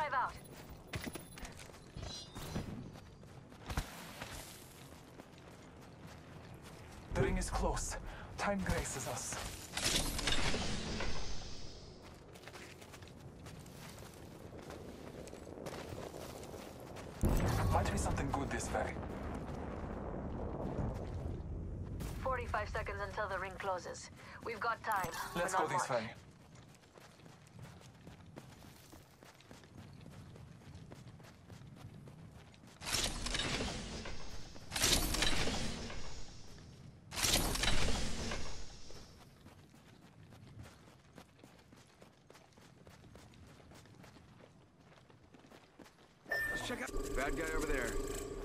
drive out. The ring is close. Time graces us. Might be something good this way. 45 seconds until the ring closes. We've got time. Let's but go not this much. way. Let's check out bad guy over there.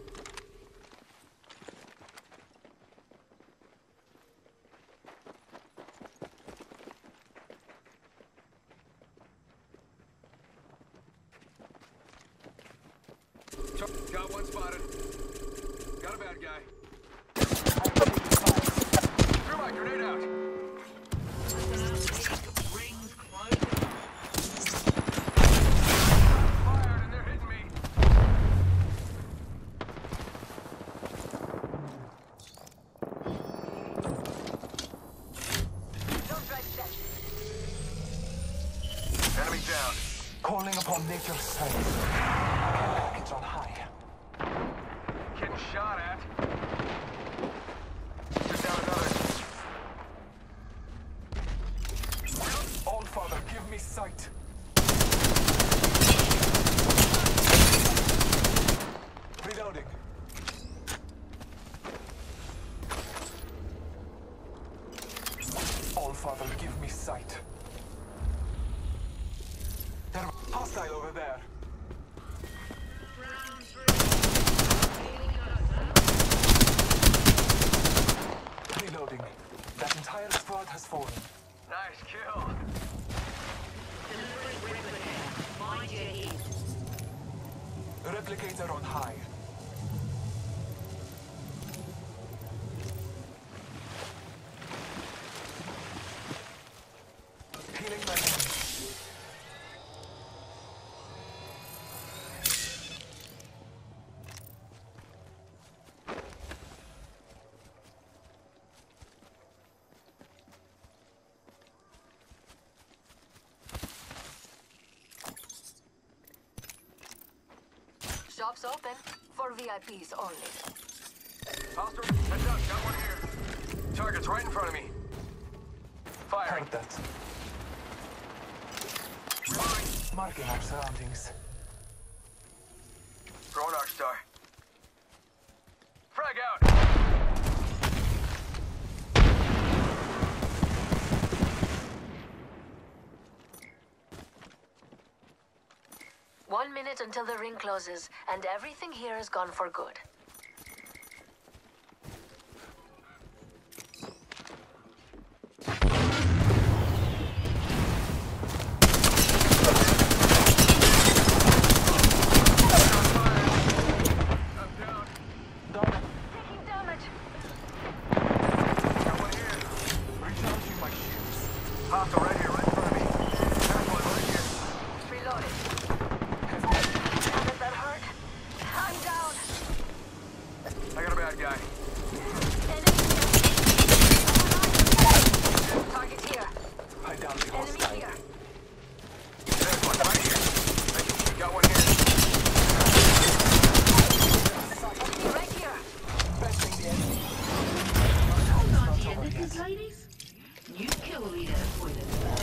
Got one spotted. Got a bad guy. Threw my grenade out. Rings closing. Fired and they're hitting me. Don't drive set. Enemy down. Calling upon nature's strength. Package on high. Getting shot at. Just down another. All Father, give me sight. Reloading. All Father, give me sight. They're hostile over there. Round 3. Reloading. That entire squad has fallen. Nice kill. Mind your head. Replicator on high. Healing my enemy. Shop's open for VIPs only. Hostile. Heads up. Got one here. Target's right in front of me. Fire. Heard that. Reloading. Marking our surroundings. Throwing Arc Star. Frag out. 1 minute until the ring closes, and everything here is gone for good. I'm down. Taking damage. Got one here. Recharging my shields. Hostile right here, right in front of me. There's one right here. Reloaded. How does that hurt? I'm down. I got a bad guy. Enemy here. Target here. I downed the Enemy hostile. here. There's one right here. Got one here. Enemy right here. Besting the enemy. Hold on to your Over knickers, yet. ladies. New kill leader appointed.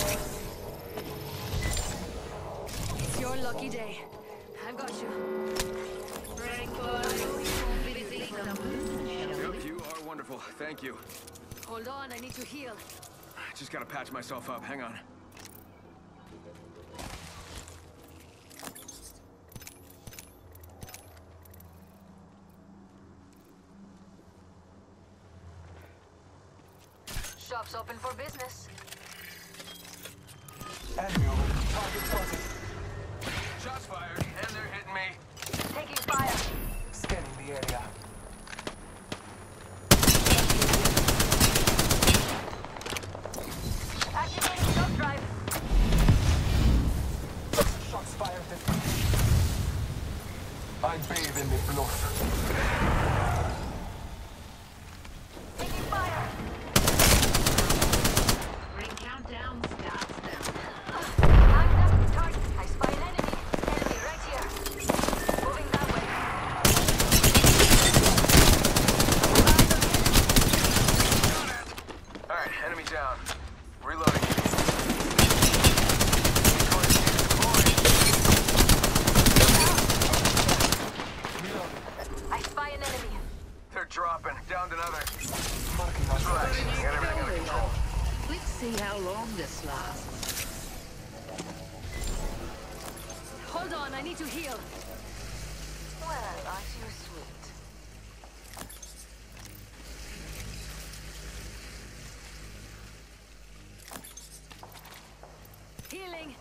It's your lucky day. I've got you. Break boys. Busy numbers, shall we? Yep, you are wonderful. Thank you. Hold on, I need to heal. Just gotta patch myself up. Hang on. Shop's open for business. Enemy over. Target spotted. Shots fired, and they're hitting me. Taking fire. Scanning the area. Activating shock drive. Shots fired at me. down. Reloading. I spy an enemy. They're dropping. Downed another. Marking our Relax. sights. Get everything under control. Let's see how long this lasts. Hold on, I need to heal. Well, aren't you sweet? Healing.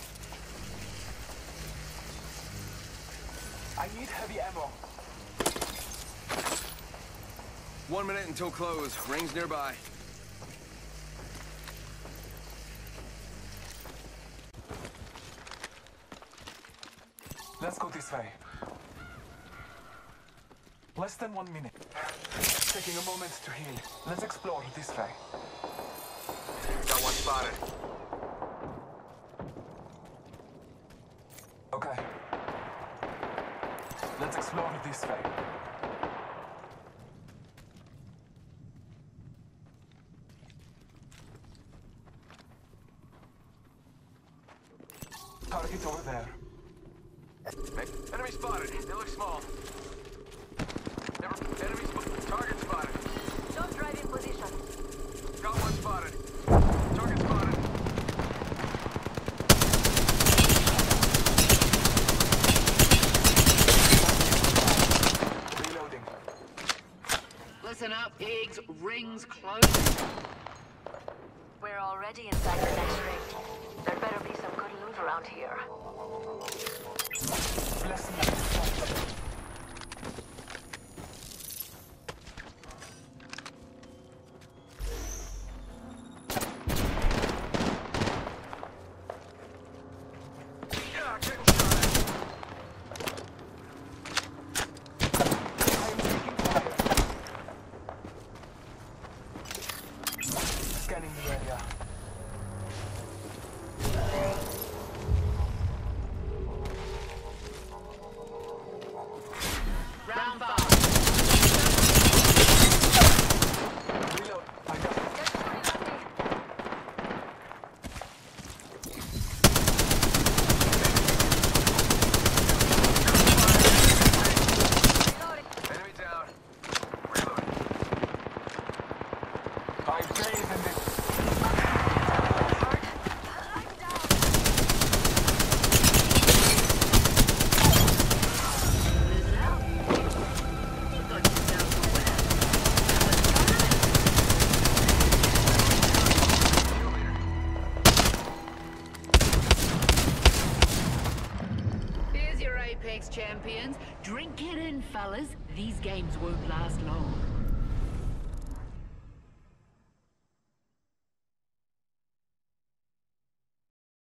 I need heavy ammo. 1 minute until close. Rings nearby. Let's go this way. Less than 1 minute. Taking a moment to heal. Let's explore this way. Got one spotted. Okay. Let's explore this way. Target over there. Enemy spotted. They look small. Enemy target spotted. Don't drive in position. Got one spotted. Target spotted. Reloading. Listen up, eggs. Rings close. We're already inside the next ring. There better be some good loot around here. Bless me. Yeah, getting shot at. I'm taking fire. Scanning the area. Round 5. Reload. I got it. Enemy down. Reloading. I bathe in this. Listen up. You got yourself a winner. Kill leader. Here's your Apex champions. Drink it in, fellas. These games won't last long.